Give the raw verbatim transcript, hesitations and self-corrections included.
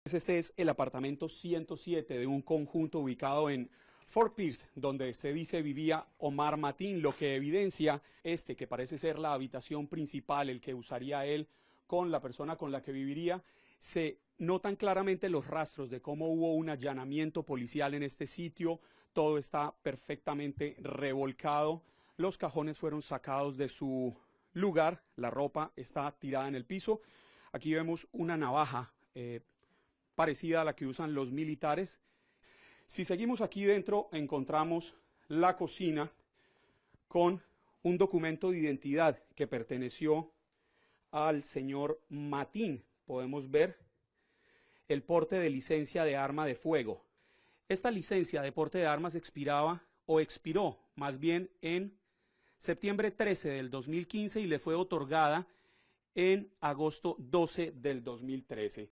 Este es el apartamento ciento siete de un conjunto ubicado en Fort Pierce, donde se dice vivía Omar Mateen, lo que evidencia este, que parece ser la habitación principal, el que usaría él con la persona con la que viviría. Se notan claramente los rastros de cómo hubo un allanamiento policial en este sitio. Todo está perfectamente revolcado. Los cajones fueron sacados de su lugar. La ropa está tirada en el piso. Aquí vemos una navaja eh, parecida a la que usan los militares. Si seguimos aquí dentro, encontramos la cocina con un documento de identidad que perteneció al señor Mateen. Podemos ver el porte de licencia de arma de fuego. Esta licencia de porte de armas expiraba, o expiró más bien, en septiembre trece del dos mil quince y le fue otorgada en agosto doce del dos mil trece.